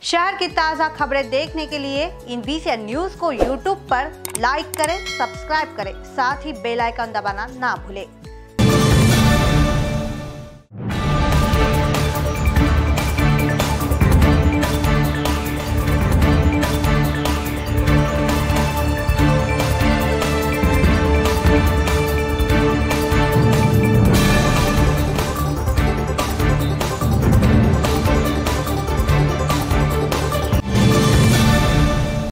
शहर की ताज़ा खबरें देखने के लिए इन VCN न्यूज़ को YouTube पर लाइक करें, सब्सक्राइब करें, साथ ही बेल आइकन दबाना ना भूलें।